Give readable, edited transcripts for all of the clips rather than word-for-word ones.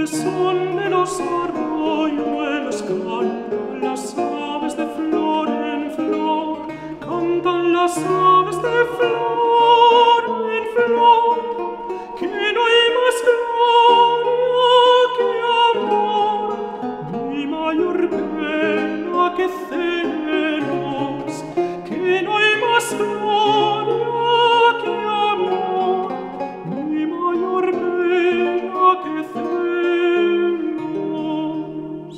son de los arroyuelos cantan las aves de flor en flor, cantan las aves de flor en flor, que no hay más gloria que amor, ni mayor pena que celos, que no hay más gloria que amor, ni mayor pena que celos.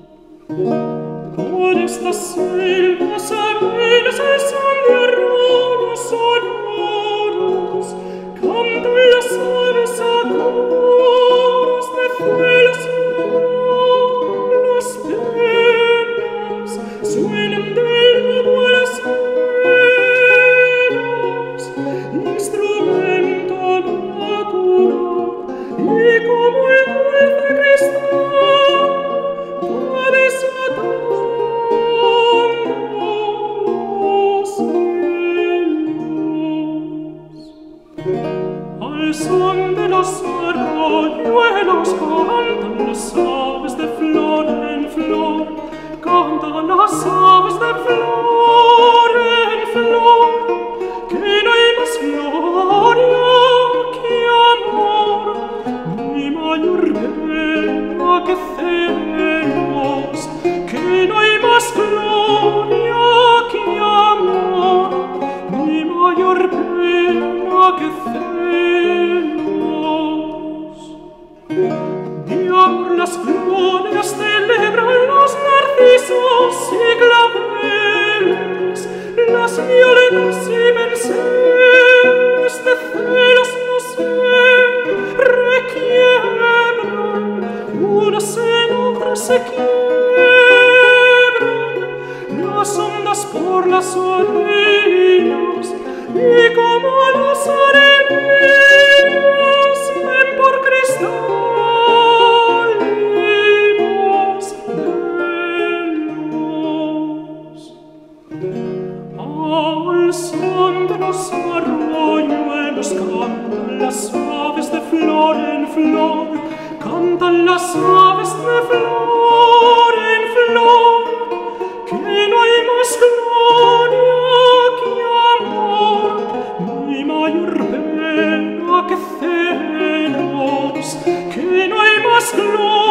Por estas selvas arenas el son de arroyos sonoros, cantan las aves a coros de celos y amor. Las penas suenan del lobo a las venas, instrumento natural, y como el dulce cristal va desatando los cielos. Al son de los arroyuelos cantan las aves de flor en flor, cantan las aves de flor en flor, que no hay más gloria que amor, ni mayor pena que celos, que no hay más gloria que amor, ni mayor pena que celos. De amor las glorias celebran los narcisos y claveles, las violetas y mercedes de celos no se requiebran, unas en otras se quiebran, las ondas por las orillas, y como los areneros ven por cristalinos velos. Al son de los arroyuelos cantan las aves de flor en flor, cantan las aves de flor en flor, que no hay más gloria que amor, ni mayor pena que celos, que no hay más gloria